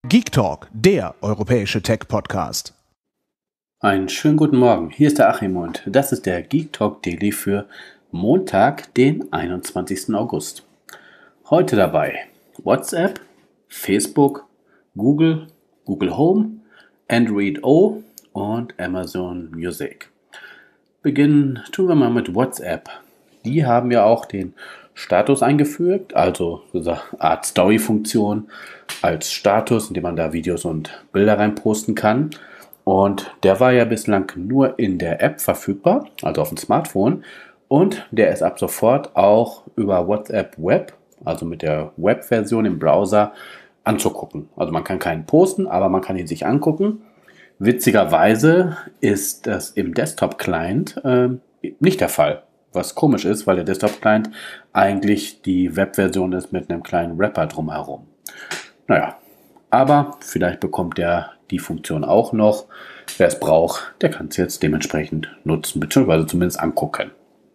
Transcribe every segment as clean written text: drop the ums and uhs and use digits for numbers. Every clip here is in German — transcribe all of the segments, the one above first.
Geek Talk, der europäische Tech-Podcast. Einen schönen guten Morgen, hier ist der Achim und das ist der Geek Talk Daily für Montag, den 21. August. Heute dabei WhatsApp, Facebook, Google, Google Home, Android O und Amazon Music. Beginnen tun wir mal mit WhatsApp. Die haben ja auch den Status eingefügt, also diese Art Story-Funktion als Status, in dem man da Videos und Bilder reinposten kann. Und der war ja bislang nur in der App verfügbar, also auf dem Smartphone. Und der ist ab sofort auch über WhatsApp Web, also mit der Web-Version im Browser, anzugucken. Also man kann keinen posten, aber man kann ihn sich angucken. Witzigerweise ist das im Desktop-Client nicht der Fall. Was komisch ist, weil der Desktop-Client eigentlich die Web-Version ist mit einem kleinen Wrapper drumherum. Naja, aber vielleicht bekommt der die Funktion auch noch. Wer es braucht, der kann es jetzt dementsprechend nutzen, beziehungsweise zumindest angucken.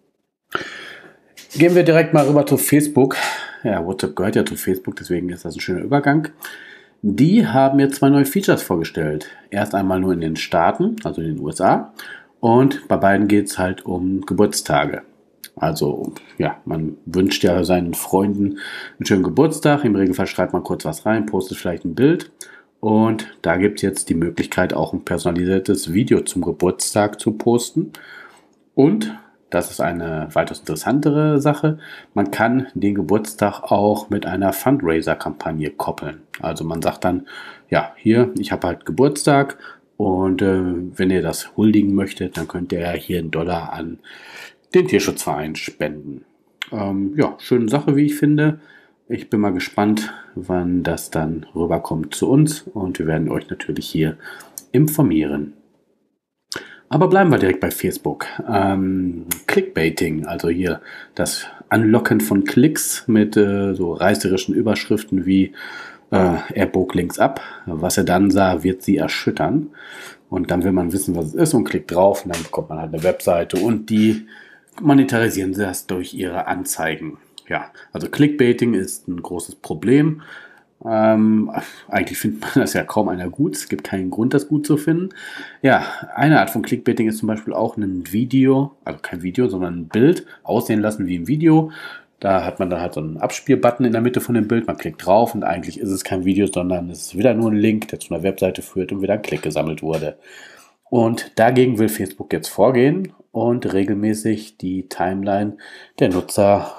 Gehen wir direkt mal rüber zu Facebook. Ja, WhatsApp gehört ja zu Facebook, deswegen ist das ein schöner Übergang. Die haben jetzt 2 neue Features vorgestellt. Erst einmal nur in den Staaten, also in den USA. Und bei beiden geht es halt um Geburtstage. Also, ja, man wünscht ja seinen Freunden einen schönen Geburtstag. Im Regelfall schreibt man kurz was rein, postet vielleicht ein Bild. Und da gibt es jetzt die Möglichkeit, auch ein personalisiertes Video zum Geburtstag zu posten. Und, das ist eine weitaus interessantere Sache, man kann den Geburtstag auch mit einer Fundraiser-Kampagne koppeln. Also man sagt dann, ja, hier, ich habe halt Geburtstag. Und wenn ihr das huldigen möchtet, dann könnt ihr hier $1 an den Tierschutzverein spenden. Ja, schöne Sache, wie ich finde. Ich bin mal gespannt, wann das dann rüberkommt zu uns. Und wir werden euch natürlich hier informieren. Aber bleiben wir direkt bei Facebook. Clickbaiting, also hier das Anlocken von Klicks mit so reißerischen Überschriften wie er bog links ab, was er dann sah, wird sie erschüttern. Und dann will man wissen, was es ist und klickt drauf und dann bekommt man halt eine Webseite und die monetarisieren das durch ihre Anzeigen. Ja, also Clickbaiting ist ein großes Problem. Eigentlich findet man das ja kaum einer gut. Es gibt keinen Grund, das gut zu finden. Ja, eine Art von Clickbaiting ist zum Beispiel auch ein Video, also kein Video, sondern ein Bild aussehen lassen wie im Video. Da hat man dann halt so einen Abspielbutton in der Mitte von dem Bild. Man klickt drauf und eigentlich ist es kein Video, sondern es ist wieder nur ein Link, der zu einer Webseite führt und wieder ein Klick gesammelt wurde. Und dagegen will Facebook jetzt vorgehen und regelmäßig die Timeline der Nutzer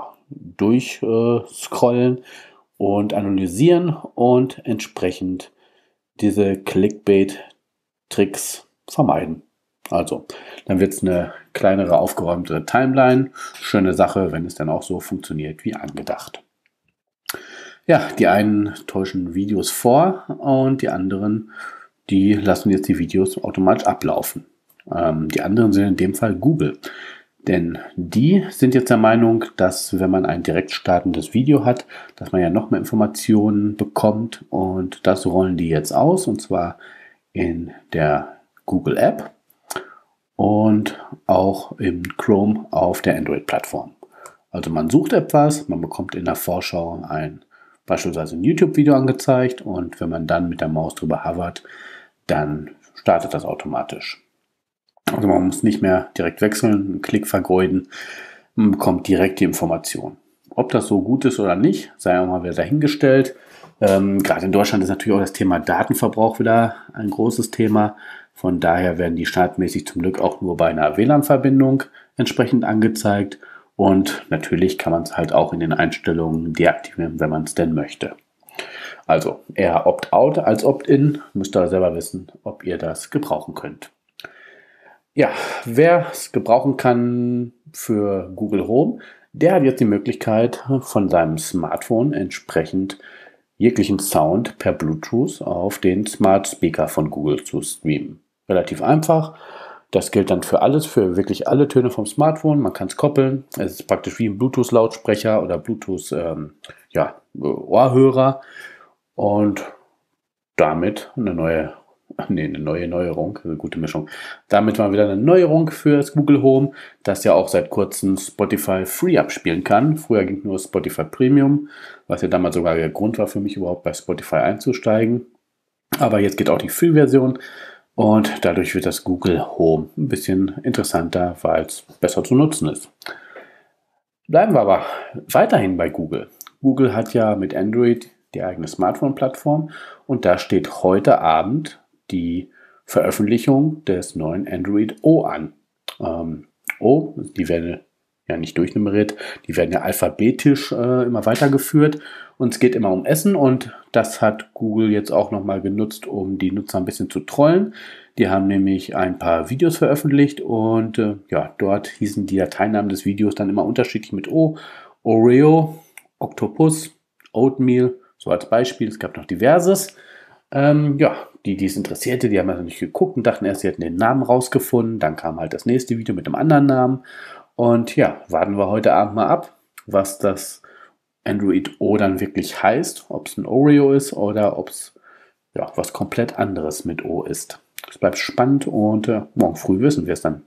durchscrollen und analysieren und entsprechend diese Clickbait-Tricks vermeiden. Also, dann wird es eine kleinere, aufgeräumtere Timeline. Schöne Sache, wenn es dann auch so funktioniert wie angedacht. Ja, die einen täuschen Videos vor und die anderen, die lassen jetzt die Videos automatisch ablaufen. Die anderen sind in dem Fall Google. Denn die sind jetzt der Meinung, dass wenn man ein direkt startendes Video hat, dass man ja noch mehr Informationen bekommt. Und das rollen die jetzt aus, und zwar in der Google App und auch im Chrome auf der Android-Plattform. Also man sucht etwas, man bekommt in der Vorschau beispielsweise ein YouTube-Video angezeigt und wenn man dann mit der Maus drüber hovert, dann startet das automatisch. Also man muss nicht mehr direkt wechseln, einen Klick vergeuden, man bekommt direkt die Information. Ob das so gut ist oder nicht, sei auch mal wieder dahingestellt. Gerade in Deutschland ist natürlich auch das Thema Datenverbrauch wieder ein großes Thema. Von daher werden die standardmäßig zum Glück auch nur bei einer WLAN-Verbindung entsprechend angezeigt. Und natürlich kann man es halt auch in den Einstellungen deaktivieren, wenn man es denn möchte. Also eher Opt-out als Opt-in. Müsst ihr selber wissen, ob ihr das gebrauchen könnt. Ja, wer es gebrauchen kann für Google Home, der hat jetzt die Möglichkeit, von seinem Smartphone entsprechend jeglichen Sound per Bluetooth auf den Smart Speaker von Google zu streamen. Relativ einfach. Das gilt dann für alles, für wirklich alle Töne vom Smartphone. Man kann es koppeln. Es ist praktisch wie ein Bluetooth-Lautsprecher oder Bluetooth-Ohrhörer. Und damit eine neue eine neue Neuerung, eine gute Mischung. Damit mal wieder eine Neuerung für das Google Home, das ja auch seit kurzem Spotify Free abspielen kann. Früher ging nur Spotify Premium, was ja damals sogar der Grund war für mich überhaupt bei Spotify einzusteigen. Aber jetzt geht auch die Free-Version und dadurch wird das Google Home ein bisschen interessanter, weil es besser zu nutzen ist. Bleiben wir aber weiterhin bei Google. Google hat ja mit Android die eigene Smartphone-Plattform und da steht heute Abend die Veröffentlichung des neuen Android O an. Die werden ja nicht durchnummeriert, die werden ja alphabetisch immer weitergeführt und es geht immer um Essen und das hat Google jetzt auch nochmal genutzt, um die Nutzer ein bisschen zu trollen. Die haben nämlich ein paar Videos veröffentlicht und dort hießen die Dateinamen des Videos dann immer unterschiedlich mit O, Oreo, Octopus, Oatmeal, so als Beispiel. Es gab noch diverses. Die es interessierte, die haben also nicht geguckt und dachten erst, sie hätten den Namen rausgefunden. Dann kam halt das nächste Video mit einem anderen Namen. Und ja, warten wir heute Abend mal ab, was das Android O dann wirklich heißt. Ob es ein Oreo ist oder ob es was komplett anderes mit O ist. Es bleibt spannend und morgen früh wissen wir es dann.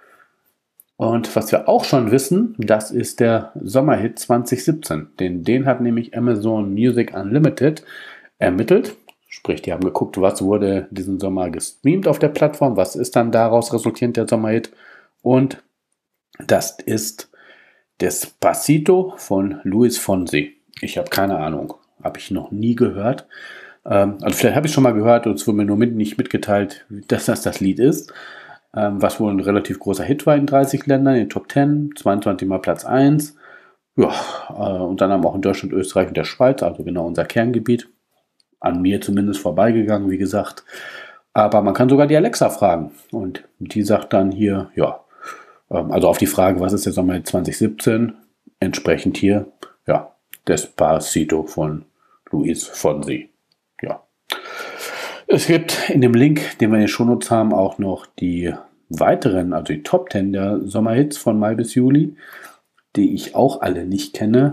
Und was wir auch schon wissen, das ist der Sommerhit 2017. Den hat nämlich Amazon Music Unlimited ermittelt. Sprich, die haben geguckt, was wurde diesen Sommer gestreamt auf der Plattform, was ist dann daraus resultierend der Sommerhit. Und das ist Despacito von Luis Fonsi. Ich habe keine Ahnung, habe ich noch nie gehört. Also vielleicht habe ich schon mal gehört und es wurde mir nur nicht mitgeteilt, dass das Lied ist. Was wohl ein relativ großer Hit war in 30 Ländern, in den Top 10, 22 Mal Platz 1. Ja, und dann haben auch in Deutschland, Österreich und der Schweiz, also genau unser Kerngebiet, an mir zumindest vorbeigegangen, wie gesagt. Aber man kann sogar die Alexa fragen und die sagt dann hier, also auf die Frage, was ist der Sommer 2017, entsprechend hier, Despacito von Luis Fonsi. Ja. Es gibt in dem Link, den wir in den Shownotes haben, auch noch die weiteren, also die Top 10 der Sommerhits von Mai bis Juli, die ich auch alle nicht kenne.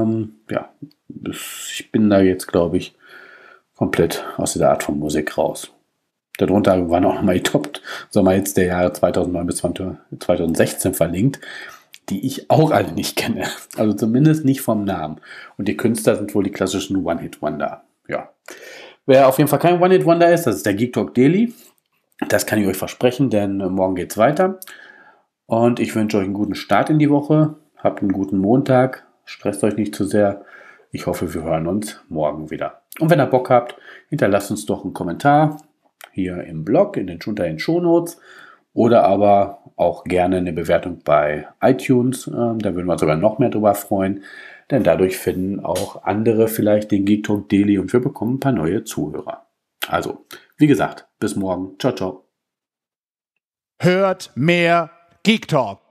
Ich bin da jetzt, glaube ich, komplett aus dieser Art von Musik raus. Darunter waren auch nochmal die Top-Sommerhits der Jahre 2009 bis 2016 verlinkt, die ich auch alle nicht kenne. Also zumindest nicht vom Namen. Und die Künstler sind wohl die klassischen One-Hit-Wonder. Ja. Wer auf jeden Fall kein One-Hit-Wonder ist, das ist der Geek Talk Daily. Das kann ich euch versprechen, denn morgen geht's weiter. Und ich wünsche euch einen guten Start in die Woche. Habt einen guten Montag. Stresst euch nicht zu sehr. Ich hoffe, wir hören uns morgen wieder. Und wenn ihr Bock habt, hinterlasst uns doch einen Kommentar hier im Blog, unter den Shownotes oder aber auch gerne eine Bewertung bei iTunes. Da würden wir uns sogar noch mehr drüber freuen, denn dadurch finden auch andere vielleicht den Geek Talk Daily und wir bekommen ein paar neue Zuhörer. Also, wie gesagt, bis morgen. Ciao, ciao. Hört mehr Geek Talk.